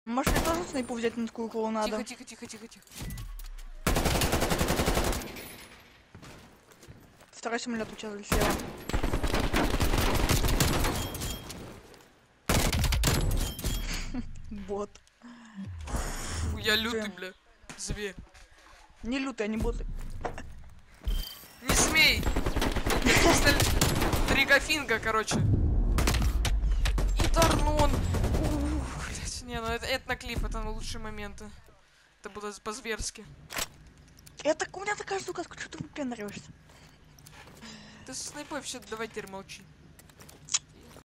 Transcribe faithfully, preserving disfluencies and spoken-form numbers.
Может, мне тоже снайпу взять на такую клоунаду? Тихо, тихо, тихо, тихо, тихо. Второй самолет у тебя слева. Бот. Фу, я лютый, бля. Зверь. Не лютый, они боты. Не смей! Трикофинка, короче. И Торнон. Ух, блядь, не, ну это, это на клип, это на лучшие моменты. Это было по-зверски. Это у меня такая штука, что ты выпендриваешься? Ты со снайпой все, давай теперь молчи.